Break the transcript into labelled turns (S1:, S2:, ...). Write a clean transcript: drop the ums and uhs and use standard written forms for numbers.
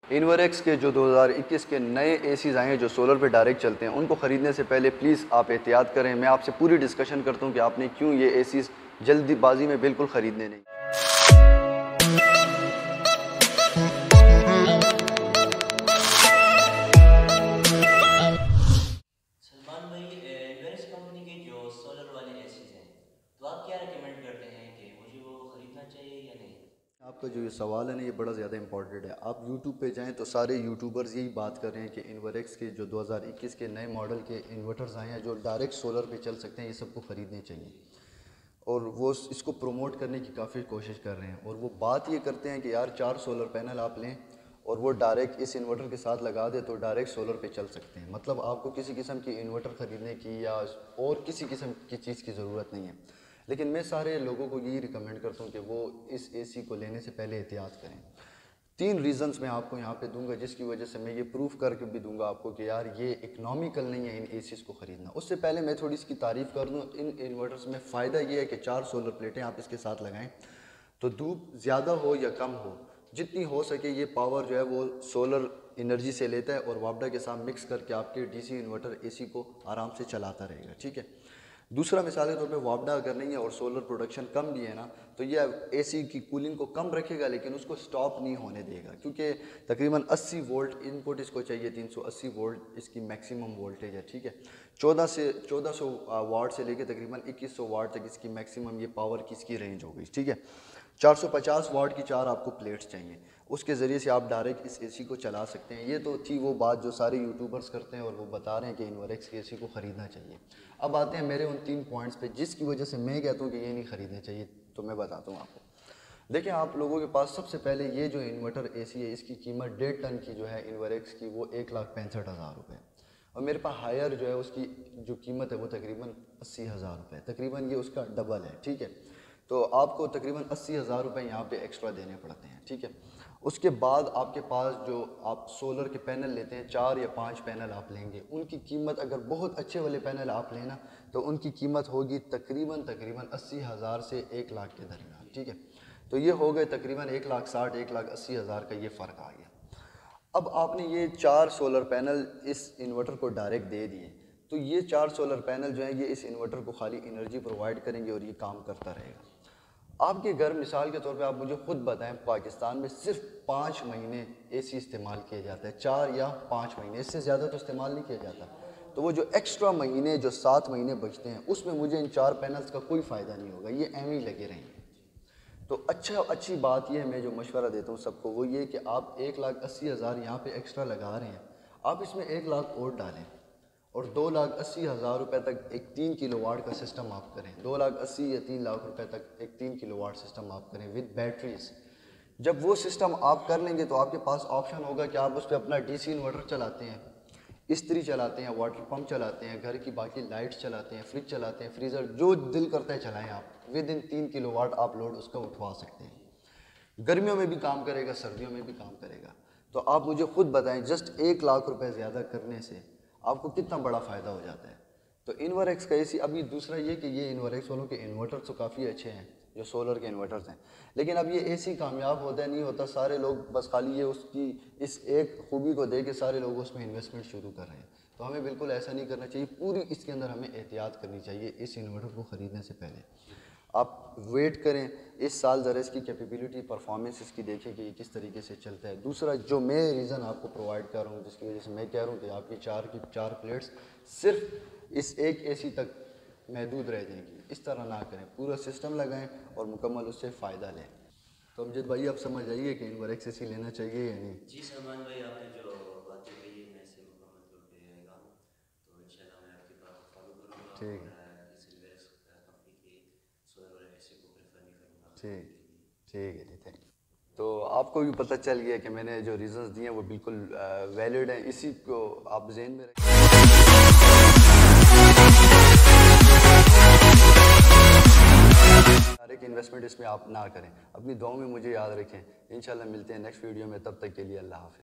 S1: इन्वरेक्स के जो 2021 के नए एसीज़ आए हैं जो सोलर पे डायरेक्ट चलते हैं, उनको ख़रीदने से पहले प्लीज़ आप एहतियात करें। मैं आपसे पूरी डिस्कशन करता हूँ कि आपने क्यों ये एसीज़ जल्दीबाजी में बिल्कुल ख़रीदने नहीं।
S2: सलमान भाई, इन्वेरेक्स कंपनी के जो सोलर वाले एसीज हैं, तो आप क्या रिकमेंड करते हैं कि मुझे वो ख़रीदना चाहिए या नहीं?
S1: आपका जो ये सवाल है ना, ये बड़ा ज़्यादा इंपॉर्टेंट है। आप यूट्यूब पे जाएं तो सारे यूट्यूबर्स यही बात कर रहे हैं कि इन्वरेक्स के जो 2021 के नए मॉडल के इन्वर्टर्स आए हैं जो डायरेक्ट सोलर पे चल सकते हैं, ये सबको ख़रीदने चाहिए। और वो इसको प्रमोट करने की काफ़ी कोशिश कर रहे हैं। और वो बात ये करते हैं कि यार 4 सोलर पैनल आप लें और वो डायरेक्ट इस इन्वर्टर के साथ लगा दे तो डायरेक्ट सोलर पे चल सकते हैं। मतलब आपको किसी किस्म की इन्वर्टर ख़रीदने की या और किसी किस्म की चीज़ की ज़रूरत नहीं है। लेकिन मैं सारे लोगों को यही रिकमेंड करता हूँ कि वो इस एसी को लेने से पहले एहतियात करें। 3 रीज़न्स मैं आपको यहाँ पे दूंगा, जिसकी वजह से मैं ये प्रूफ करके भी दूंगा आपको कि यार ये इकनॉमिकल नहीं है इन एसीज़ को ख़रीदना। उससे पहले मैं थोड़ी इसकी तारीफ़ कर दूँ। इन इन्वर्टर्स में फ़ायदा ये है कि 4 सोलर प्लेटें आप इसके साथ लगाएं तो धूप ज़्यादा हो या कम हो, जितनी हो सके ये पावर जो है वो सोलर एनर्जी से लेता है और वापडा के साथ मिक्स करके आपके डीसी इन्वर्टर एसी को आराम से चलाता रहेगा। ठीक है। दूसरा मिसाल के तौर पे वापडा अगर नहीं है और सोलर प्रोडक्शन कम भी है ना, तो ये एसी की कूलिंग को कम रखेगा लेकिन उसको स्टॉप नहीं होने देगा, क्योंकि तकरीबन 80 वोल्ट इनपुट इसको चाहिए। 380 वोल्ट इसकी मैक्सिमम वोल्टेज है। ठीक है। 1400 वाट से लेकर तकरीबन 2100 वाट तक इसकी मैक्सिमम ये पावर की इसकी रेंज हो गई। ठीक है। 450 वाट की 4 आपको प्लेट्स चाहिए, उसके ज़रिए से आप डायरेक्ट इस एसी को चला सकते हैं। ये तो थी वो बात जो सारे यूट्यूबर्स करते हैं और वो बता रहे हैं कि इन्वरेक्स के एसी को ख़रीदना चाहिए। अब आते हैं मेरे उन 3 पॉइंट्स पे जिसकी वजह से मैं कहता हूँ कि ये नहीं ख़रीदने चाहिए। तो मैं बताता हूँ आपको। देखिए, आप लोगों के पास सबसे पहले ये जो इन्वर्टर एसी है इसकी कीमत 1.5 टन की जो है इन्वरेक्स की, वो 1,65,000 रुपये। और मेरे पास हायर जो है उसकी जो कीमत है वो तकरीबन 80,000 रुपये, तकरीबन ये उसका डबल है। ठीक है। तो आपको तकरीबन 80,000 रुपये यहाँ पे एक्स्ट्रा देने पड़ते हैं। ठीक है। उसके बाद आपके पास जो आप सोलर के पैनल लेते हैं, 4 या 5 पैनल आप लेंगे, उनकी कीमत अगर बहुत अच्छे वाले पैनल आप लेना तो उनकी कीमत होगी तकरीबन 80,000 से 1 लाख के दरमियान। ठीक है। तो ये हो गए तकरीबन 1,60,000 1,80,000 का ये फ़र्क आ गया। अब आपने ये 4 सोलर पैनल इस इन्वर्टर को डायरेक्ट दे दिए, तो ये 4 सोलर पैनल जो हैं ये इस इन्वर्टर को खाली एनर्जी प्रोवाइड करेंगे और ये काम करता रहेगा। आपके घर मिसाल के तौर पे आप मुझे खुद बताएं, पाकिस्तान में सिर्फ 5 महीने एसी इस्तेमाल किया जाता है, 4 या 5 महीने, इससे ज़्यादा तो इस्तेमाल नहीं किया जाता। तो वो जो एक्स्ट्रा महीने जो 7 महीने बचते हैं उसमें मुझे इन 4 पैनल्स का कोई फ़ायदा नहीं होगा, ये एम ही लगे रहेंगे। तो अच्छी बात यह है, मैं जो मशवरा देता हूँ सबको वो ये कि आप 1,80,000 यहाँ पे एक्स्ट्रा लगा रहे हैं, आप इसमें 1 लाख और डालें और 2,80,000 रुपये तक एक 3 किलोवाट का सिस्टम आप करें। 2,80,000 या 3 लाख रुपए तक एक 3 किलोवाट सिस्टम आप करें विद बैटरीज। जब वो सिस्टम आप कर लेंगे तो आपके पास ऑप्शन होगा कि आप उस पर अपना डीसी इन्वर्टर चलाते हैं, इस्त्री चलाते हैं, वाटर पंप चलाते हैं, घर की बाकी लाइट्स चलाते हैं, फ्रिज चलाते हैं, फ्रीज़र, जो दिल करता है चलाएं आप। विद इन 3 किलोवाट आप लोड उसका उठवा सकते हैं। गर्मियों में भी काम करेगा, सर्दियों में भी काम करेगा। तो आप मुझे खुद बताएं, जस्ट 1 लाख रुपए ज़्यादा करने से आपको कितना बड़ा फ़ायदा हो जाता है। तो इन्वरेक्स का एसी, अभी दूसरा ये कि ये इन्वरेक्स वालों के इन्वर्टर्स तो काफ़ी अच्छे हैं जो सोलर के इन्वर्टर्स हैं, लेकिन अब ये एसी कामयाब होता नहीं होता। सारे लोग बस खाली ये उसकी इस एक खूबी को दे के सारे लोग उसमें इन्वेस्टमेंट शुरू कर रहे हैं। तो हमें बिल्कुल ऐसा नहीं करना चाहिए। पूरी इसके अंदर हमें एहतियात करनी चाहिए इस इन्वर्टर को ख़रीदने से पहले। आप वेट करें, इस साल ज़रा इसकी कैपेबिलिटी परफॉर्मेंस इसकी देखें कि ये किस तरीके से चलता है। दूसरा जो मैं रीज़न आपको प्रोवाइड कर रहा हूँ जिसकी वजह से मैं कह रहा हूँ कि आपकी 4 प्लेट्स सिर्फ इस एक एसी तक महदूद रह जाएंगी, इस तरह ना करें, पूरा सिस्टम लगाएं और मुकम्मल उससे फ़ायदा लें। तो अमजद भाई आप समझ आइए कि इन्वरेक्स एसी लेना चाहिए या नहीं।
S2: जी सलमान भाई, आपने जो बातें कही है मैं इसे मुकम्मल तौर पे आएगा, तो इंशाल्लाह मैं आपकी बात को फॉलो करूँगा।
S1: ठीक है।
S2: इस इन्वेरेक्स कंपनी के सोलर वाले एसी को प्रेफर नहीं करूँगा।
S1: ठीक है जी, थैंक यू। तो आपको भी पता चल गया कि मैंने जो रीज़न्स दिए हैं वो बिल्कुल वैलिड हैं, इसी को आप ज़हन में रखें। डायरेक्ट इन्वेस्टमेंट इसमें आप ना करें। अपनी दुआओं में मुझे याद रखें। इंशाल्लाह मिलते हैं नेक्स्ट वीडियो में, तब तक के लिए अल्लाह हाफ़िज़।